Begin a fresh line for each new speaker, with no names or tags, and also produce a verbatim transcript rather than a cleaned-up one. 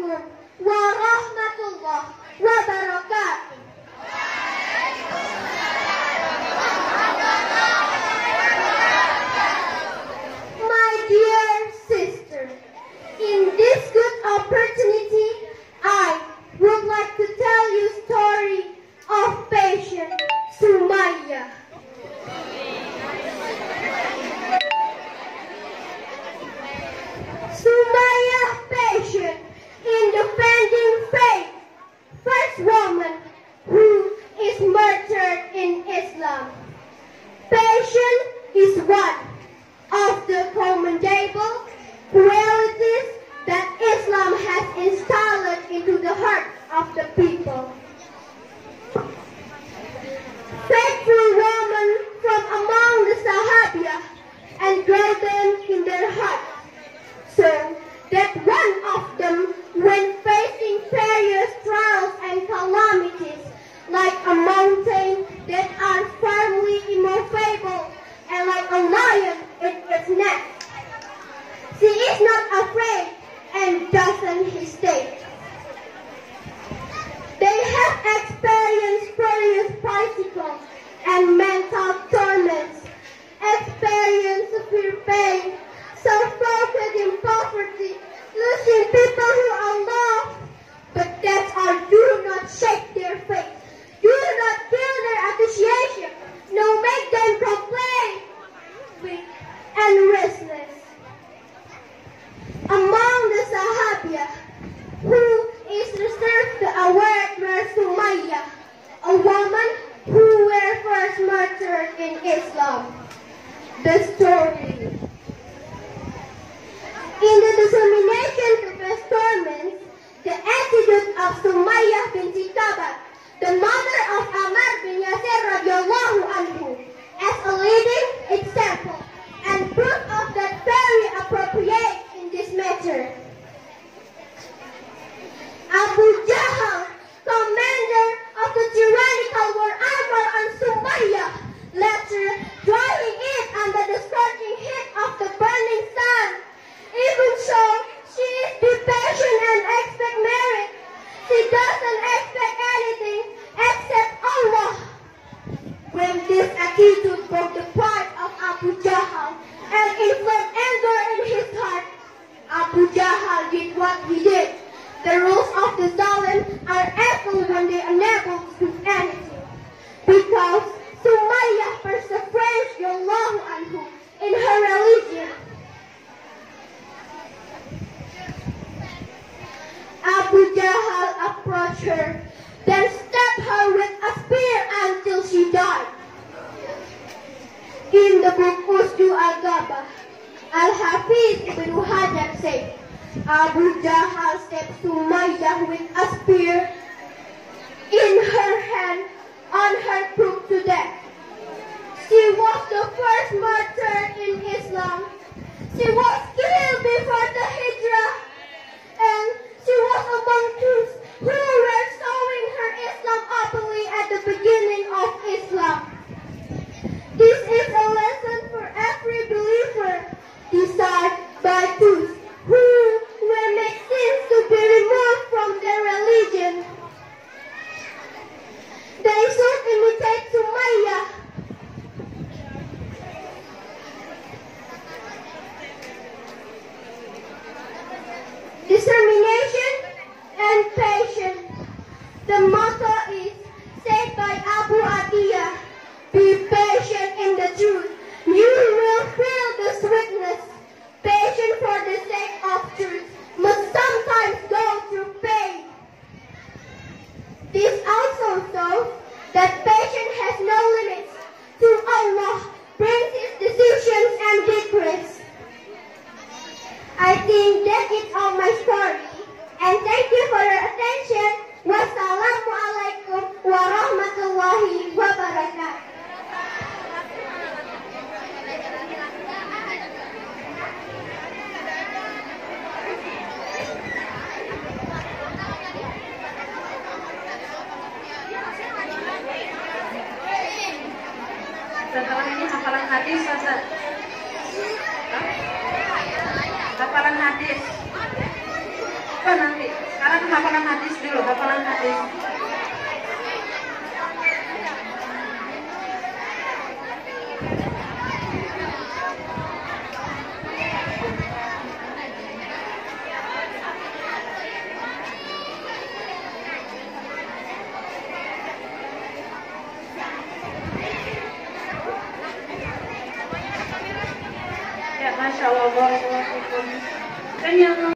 Assalamualaikum warahmatullahi wabarakatuh. My dear sister, in this good opportunity, I would like to tell you a story of patient Sumaya. Sumaya patient in defending faith, first woman who is martyred in Islam. Patient is one of the commendable qualities that Islam has installed into the heart of the people. Faithful women from among the Sahabiah and grow them in their hearts, so that one of them, when facing various trials and calamities, like a mountain that are firmly immovable and like a lion in its nest, she is not afraid and doesn't hesitate. They have experienced various physical and mental torments, experienced severe pain, suffocating poverty, losing people who are loved, but that all do not shake their faith, do not kill their appreciation, no make them complain, weak and restless. Among the Sahabiah, who is reserved the award were Sumaya, a woman who were first martyred in Islam. The story. In the dissemination to face torments, the attitude of Sumaya bin Tingkat, the mother of Ammar bin Yasir radhiyallahu anhu, as a leading example and proof of that very appropriate in this matter. Abu Jahal, commander of the tyrannical war Ammar and Sumaya, later drying it under the scorching heat of the burning sun. Even so, she is be patient and expect merit. She doesn't expect anything except Allah. When this attitude broke the pride of Abu Jahal and inflamed anger in his heart, Abu Jahal did what he did. The rules of the Zalim are evil when they are unable to do anything. Because Sumaya perseveres Yallahu anhu in her religion. Abu Jahal approached her, then stabbed her with a spear until she died. In the book Usdu al-Gabah, Al-Hafiz ibn Hajar said, Abu Jahal stabbed Sumaya with a spear in her hand on her put to death. She was the first martyr in Islam. She was killed before the Hijrah, and she was among those who were showing her Islam openly at the beginning of Islam. This is a lesson for every believer, desired by those who will make sins to be removed from their religion. They should imitate Sumaya. Determination and patience. The motto is said by Abu Atiyah, be patient in the truth. You will feel the sweetness. Patience for the sake of truth must sometimes go through pain. This also shows that patience has no limits. To Allah brings His decisions and decrees. I think that is all my story. And thank you for your attention. Wassalamualaikum warahmatullahi wabarakatuh.
Setelah ini hafalan hadis, Ustaz. Hafalan hadis. Oh, nanti. hafalan hadis dulu, hafalan hadis. Ya, Masya Allah, barakallahu fikum. Dan yang